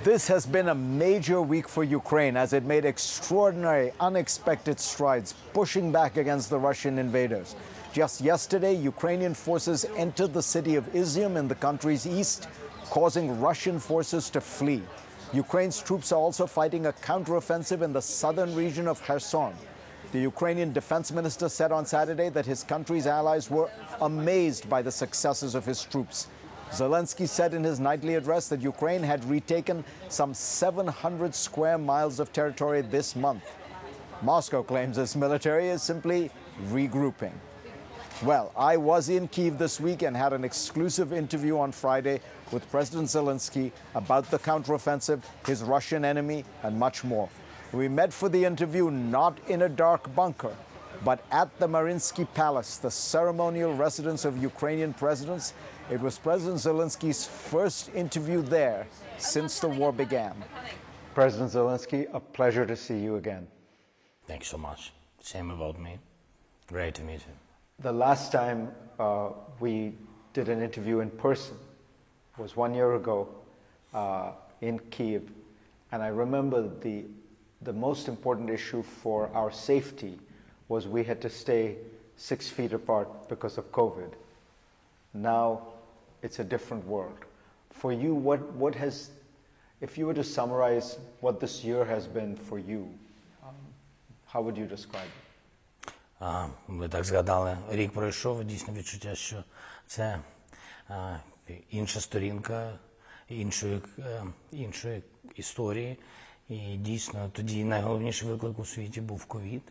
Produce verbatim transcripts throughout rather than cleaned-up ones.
This has been a major week for Ukraine as it made extraordinary, unexpected strides, pushing back against the Russian invaders. Just yesterday, Ukrainian forces entered the city of Izium in the country's east, causing Russian forces to flee. Ukraine's troops are also fighting a counteroffensive in the southern region of Kherson. The Ukrainian defense minister said on Saturday that his country's allies were amazed by the successes of his troops. Zelensky said in his nightly address that Ukraine had retaken some seven hundred square miles of territory this month. Moscow claims its military is simply regrouping. Well, I was in Kyiv this week and had an exclusive interview on Friday with President Zelensky about the counteroffensive, his Russian enemy, and much more. We met for the interview not in a dark bunker, but at the Mariinsky Palace, the ceremonial residence of Ukrainian presidents. It was President Zelensky's first interview there since the war began. President Zelensky, a pleasure to see you again. Thanks so much. Same about me. Great to meet you. The last time uh, we did an interview in person was one year ago uh, in Kyiv, and I remember the, the most important issue for our safety was we had to stay six feet apart because of COVID. Now it's a different world. For you, what, what has, if you were to summarize what this year has been for you, um, how would you describe it? А, ви так згадали, рік пройшов, дійсно відчуття, що це а, інша сторінка іншої, іншої історії. І дійсно тоді найголовніший виклик у світі був ковід.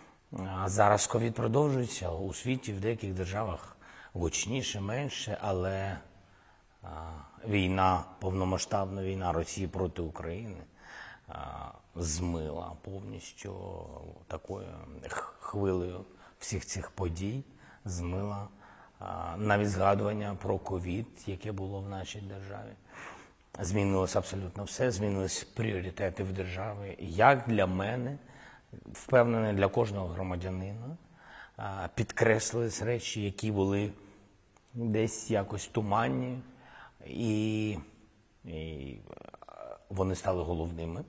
А зараз ковід продовжується у світі, в деяких державах гучніше, менше, але а, війна, повномасштабна війна Росії проти України а, змила повністю такою хвилею всіх цих подій, змила а, навіть згадування про ковід, яке було в нашій державі. Змінилось абсолютно все, змінились пріоритети в державі. Як для мене, впевнений, для кожного громадянина, а, підкреслились речі, які були десь якось туманні, і, і вони стали головними.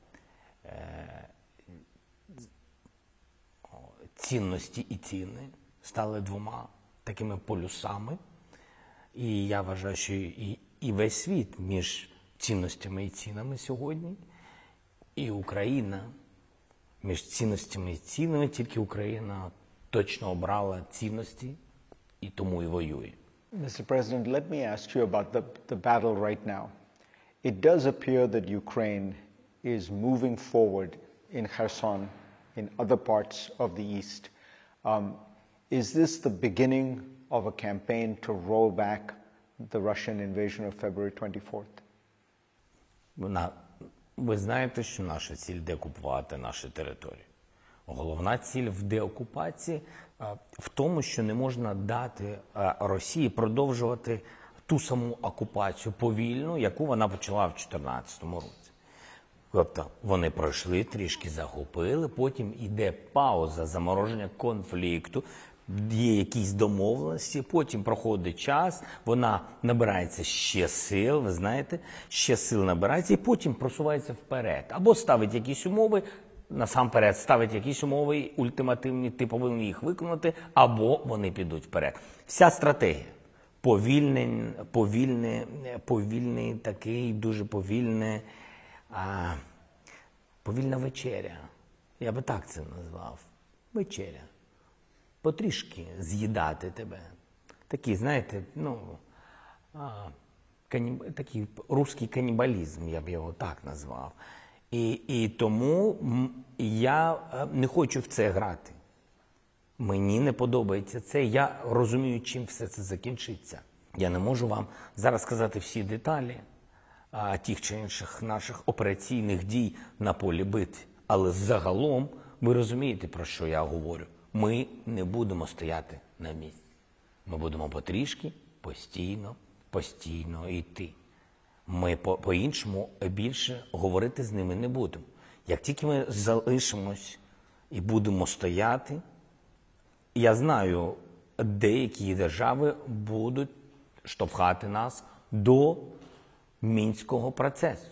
Цінності і ціни стали двома такими полюсами. І я вважаю, що і, і весь світ між цінностями і цінами сьогодні, і Україна між цінностями і цінами, тільки Україна точно обрала цінності і тому і воює. Mister President, let me ask you about the, the battle right now. It does appear that Ukraine is moving forward in Kherson, in other parts of the east. Um, is this the beginning of a campaign to roll back the Russian invasion of February twenty-fourth? Вона, ви знаєте, що наша ціль – деокупувати наші території. Головна ціль в деокупації в тому, що не можна дати Росії продовжувати ту саму окупацію повільну, яку вона почала в дві тисячі чотирнадцятому році. Тобто вони пройшли, трішки захопили, потім йде пауза, замороження конфлікту, є якісь домовленості, потім проходить час, вона набирається ще сил, ви знаєте, ще сил набирається і потім просувається вперед. Або ставить якісь умови, насамперед ставить якісь умови ультимативні, ти повинен їх виконати, або вони підуть вперед. Вся стратегія. Повільний, повільний, повільний такий, дуже повільний, а, повільна вечеря. Я би так це назвав. Вечеря. Потрішки з'їдати тебе. Такий, знаєте, ну, а, каніб... такий русський канібалізм, я б його так назвав. І, і тому я не хочу в це грати. Мені не подобається це. Я розумію, чим все це закінчиться. Я не можу вам зараз сказати всі деталі а, тих чи інших наших операційних дій на полі битви. Але загалом ви розумієте, про що я говорю. Ми не будемо стояти на місці. Ми будемо потрішки, постійно, постійно йти. Ми по- по-іншому більше говорити з ними не будемо. Як тільки ми залишимось і будемо стояти, я знаю, деякі держави будуть штовхати нас до Мінського процесу.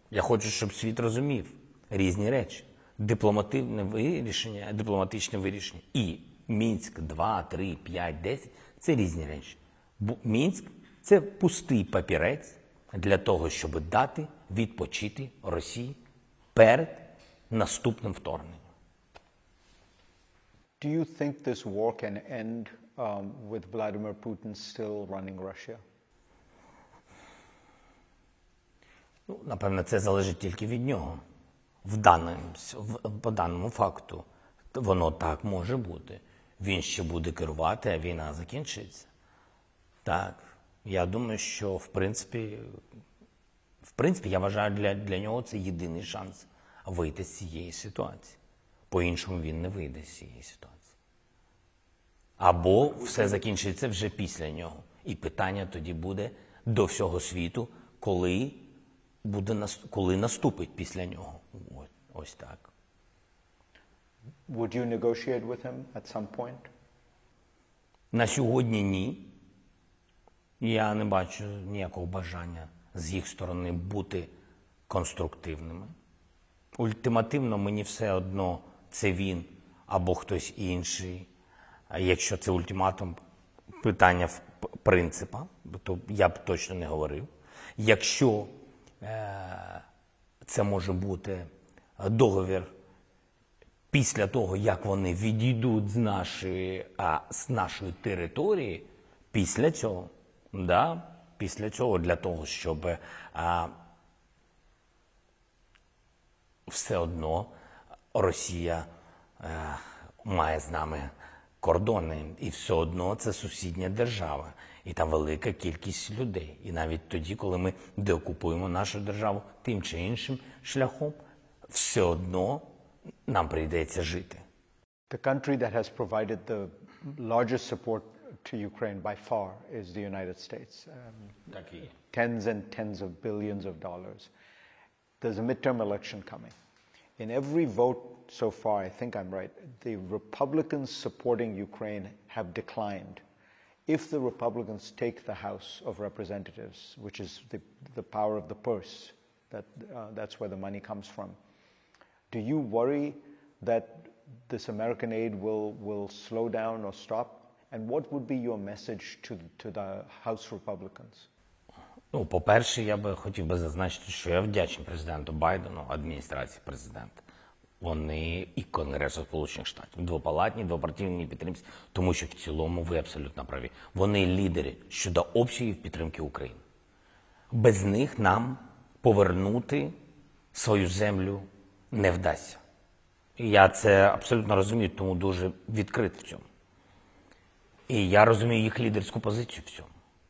Я хочу, щоб світ розумів різні речі. Дипломатичне вирішення, дипломатичне вирішення і Мінськ два, три, п'ять, десять – це різні речі. Бо Мінськ – це пустий папірець для того, щоб дати відпочити Росії перед наступним вторгненням. Do you think this war can end um, with Vladimir Putin still running Russia? Ну, напевно, це залежить тільки від нього. В даному, в, по даному факту воно так може бути. Він ще буде керувати, а війна закінчиться. Так, я думаю, що в принципі, в принципі, я вважаю, для, для нього це єдиний шанс вийти з цієї ситуації. По-іншому він не вийде з цієї ситуації. Або все закінчиться вже після нього. І питання тоді буде до всього світу, коли, буде, коли наступить після нього. Ось, ось так. Would you negotiate with him at some point? На сьогодні ні. Я не бачу ніякого бажання з їх сторони бути конструктивними. Ультимативно мені все одно це він або хтось інший. А якщо це ультиматум, питання в принципа, то я б точно не говорив. Якщо е- це може бути договір після того, як вони відійдуть з нашої, а, з нашої території, після цього, да, після цього для того, щоб а, все одно Росія а, має з нами кордони, і все одно це сусідня держава, і там велика кількість людей. І навіть тоді, коли ми деокупуємо нашу державу тим чи іншим шляхом, все одно нам прийдеться жити. The country that has provided the largest support to Ukraine by far is the United States. Um, Так і є. Tens and tens of billions of dollars. There's a midterm election coming. In every vote so far, I think I'm right, the Republicans supporting Ukraine have declined. If the Republicans take the House of Representatives, which is the, the power of the purse, that, uh, that's where the money comes from, do you worry that this American aid will, will slow down or stop? And what would be your message to, to the House Republicans? Ну, по-перше, я би хотів би зазначити, що я вдячний президенту Байдену, адміністрації президента. Вони і Конгресу Сполучених Штатів, двопалатні, двопартійні підтримці, тому що в цілому ви абсолютно праві. Вони лідери щодо обсягів підтримки України. Без них нам повернути свою землю не вдасться. І я це абсолютно розумію, тому дуже відкритий в цьому. І я розумію їх лідерську позицію в цьому.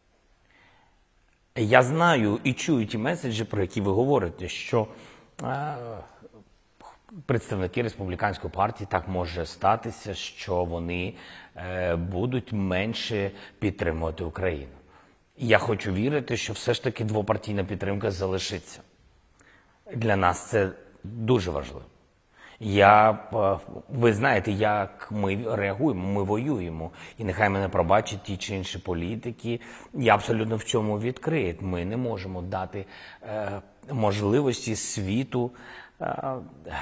Я знаю і чую ті меседжі, про які ви говорите, що е, представники республіканської партії, так може статися, що вони е, будуть менше підтримувати Україну. І я хочу вірити, що все ж таки двопартійна підтримка залишиться. Для нас це дуже важливо. Я, ви знаєте, як ми реагуємо, ми воюємо. І нехай мене пробачать ті чи інші політики. Я абсолютно в цьому відкрит. Ми не можемо дати е, можливості світу е,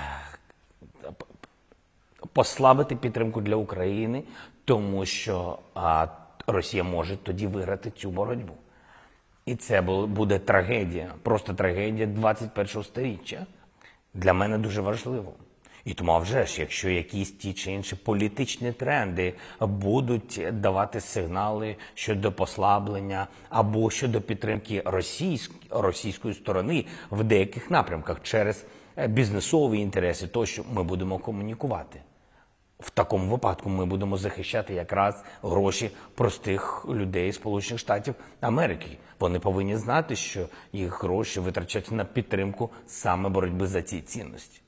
послабити підтримку для України, тому що е, Росія може тоді виграти цю боротьбу. І це буде трагедія, просто трагедія двадцять першого сторіччя. Для мене дуже важливо. І тому, а вже ж, якщо якісь ті чи інші політичні тренди будуть давати сигнали щодо послаблення або щодо підтримки російськ, російської сторони в деяких напрямках через бізнесові інтереси, то що ми будемо комунікувати. В такому випадку ми будемо захищати якраз гроші простих людей Сполучених Штатів Америки. Вони повинні знати, що їх гроші витрачаються на підтримку саме боротьби за ці цінності.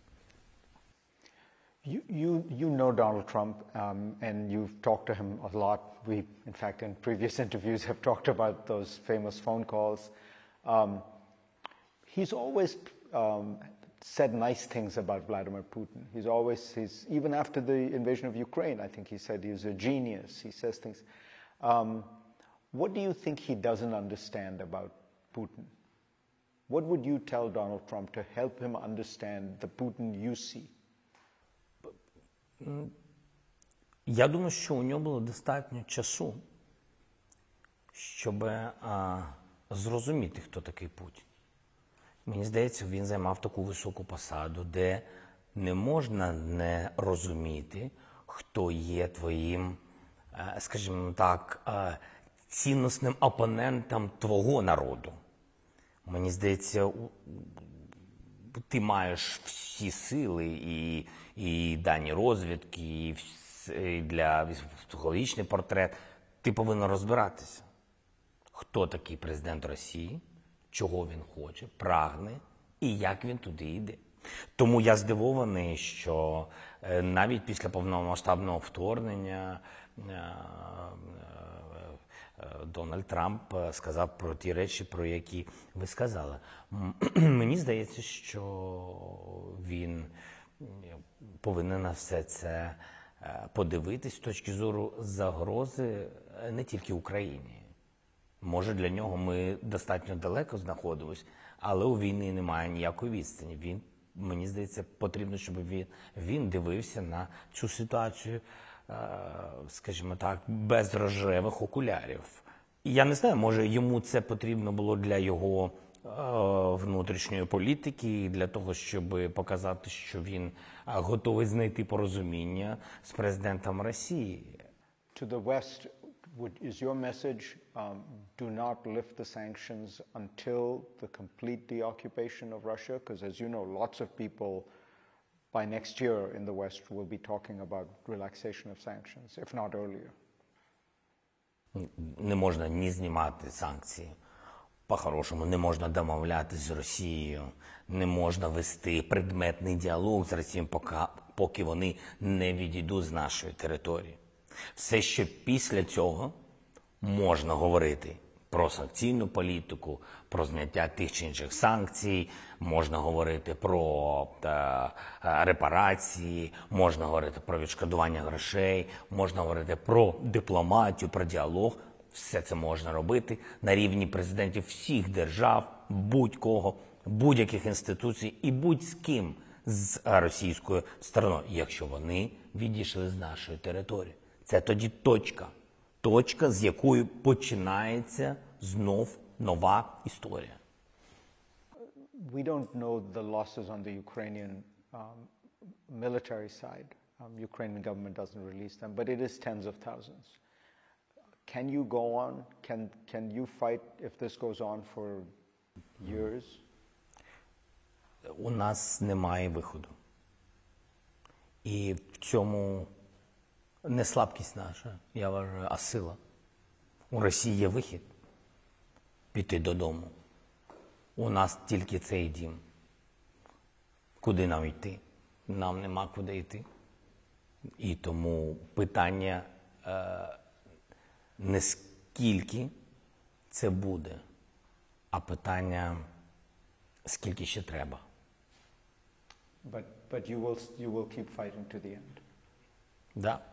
You, you, you know Donald Trump, um, and you've talked to him a lot. We, in fact, in previous interviews have talked about those famous phone calls. Um, he's always um, said nice things about Vladimir Putin. He's always, he's, even after the invasion of Ukraine, I think he said he was a genius. He says things. Um, what do you think he doesn't understand about Putin? What would you tell Donald Trump to help him understand the Putin you see? Я думаю, що у нього було достатньо часу, щоб а, зрозуміти, хто такий Путін. Мені здається, він займав таку високу посаду, де не можна не розуміти, хто є твоїм, скажімо так, цінносним опонентом твого народу. Мені здається, ти маєш всі сили і, і дані розвідки, і, і для психологічний портрет. Ти повинен розбиратися, хто такий президент Росії, чого він хоче, прагне і як він туди йде. Тому я здивований, що навіть після повномасштабного вторгнення Дональд Трамп сказав про ті речі, про які ви сказали. Мені здається, що він повинен на все це подивитись з точки зору загрози не тільки Україні. Може, для нього ми достатньо далеко знаходимося, але у війни немає ніякої відстані. Він, мені здається, потрібно, щоб він, він дивився на цю ситуацію, скажімо так, без рожевих окулярів. І я не знаю, може йому це потрібно було для його внутрішньої політики, для того, щоб показати, що він готовий знайти порозуміння з президентом Росії. To the West, would, is your message, um, do not lift the sanctions until the complete deoccupation of Russia? Because as you know, lots of people by next year in the West will be talking about relaxation of sanctions, if not earlier. Не можна ні знімати санкції. По-хорошому, не можна домовлятися з Росією, не можна вести предметний діалог з Росією, поки, поки вони не відійдуть з нашої території. Все, що після цього можна говорити про санкційну політику, про зняття тих чи інших санкцій, можна говорити про та, репарації, можна говорити про відшкодування грошей, можна говорити про дипломатію, про діалог. Все це можна робити на рівні президентів всіх держав, будь-кого, будь-яких інституцій і будь-з ким з російською стороною, якщо вони відійшли з нашої території. Це тоді точка. Точка, з якої починається знов нова історія. We don't know the losses on the Ukrainian um, military side. Um, Ukrainian government doesn't release them, but it is tens of thousands. Can you go on? Can, can you fight if this goes on for years? У нас немає виходу. І в цьому не слабкість наша, я вважаю, а сила. У Росії є вихід – піти додому. У нас тільки цей дім. Куди нам йти? Нам нема куди йти. І тому питання е, не скільки це буде, а питання скільки ще треба. But, but you will, you will keep fighting to the end. Да.